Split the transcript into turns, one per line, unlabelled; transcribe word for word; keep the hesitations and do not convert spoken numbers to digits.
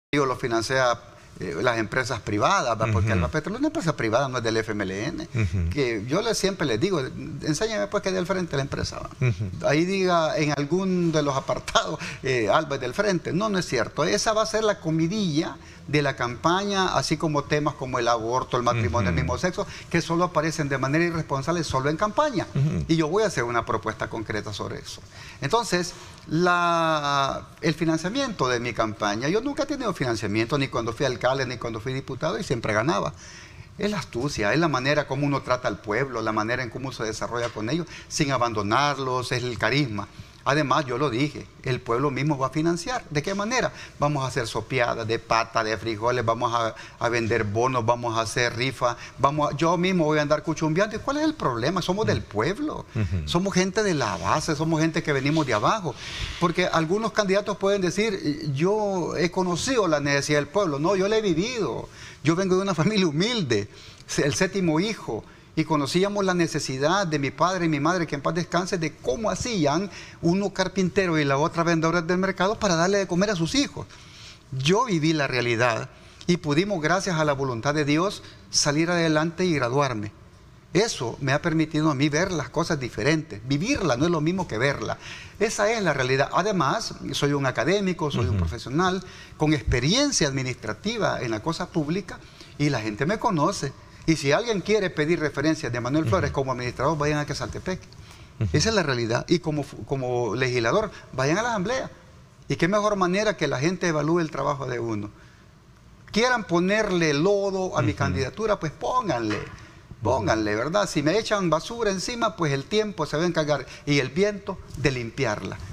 lo financia eh, las empresas privadas, ¿va? Porque uh-huh. Alba Petrolera es una empresa privada, no es del F M L N. Uh-huh. Que yo le, siempre les digo, enséñame pues que es del frente de la empresa. Uh-huh. Ahí diga en algún de los apartados, eh, Alba es del frente. No, no es cierto. Esa va a ser la comidilla de la campaña, así como temas como el aborto, el matrimonio uh-huh. del mismo sexo, que solo aparecen de manera irresponsable solo en campaña. Uh-huh. Y yo voy a hacer una propuesta concreta sobre eso. Entonces, la, el financiamiento de mi campaña, yo nunca he tenido financiamiento, ni cuando fui alcalde, ni cuando fui diputado, y siempre ganaba. Es la astucia, es la manera como uno trata al pueblo, la manera en cómo se desarrolla con ellos, sin abandonarlos, es el carisma. Además, yo lo dije, el pueblo mismo va a financiar. ¿De qué manera? Vamos a hacer sopeadas de pata, de frijoles, vamos a, a vender bonos, vamos a hacer rifas, vamos a, yo mismo voy a andar cuchumbeando. ¿Y cuál es el problema? Somos del pueblo, uh-huh. somos gente de la base, somos gente que venimos de abajo. Porque algunos candidatos pueden decir, yo he conocido la necesidad del pueblo. No, yo la he vivido. Yo vengo de una familia humilde, el séptimo hijo. Y conocíamos la necesidad de mi padre y mi madre, que en paz descanse, de cómo hacían uno carpintero y la otra vendedora del mercado para darle de comer a sus hijos. Yo viví la realidad y pudimos, gracias a la voluntad de Dios, salir adelante y graduarme. Eso me ha permitido a mí ver las cosas diferentes. Vivirla no es lo mismo que verla. Esa es la realidad. Además, soy un académico, soy uh-huh. un profesional con experiencia administrativa en la cosa pública y la gente me conoce. Y si alguien quiere pedir referencias de Manuel Flores uh-huh. como administrador, vayan a Quezaltepec. Uh-huh. Esa es la realidad. Y como, como legislador, vayan a la asamblea. Y qué mejor manera que la gente evalúe el trabajo de uno. Quieran ponerle lodo a uh-huh. mi candidatura, pues pónganle. Pónganle, ¿verdad? Si me echan basura encima, pues el tiempo se va a encargar y el viento de limpiarla.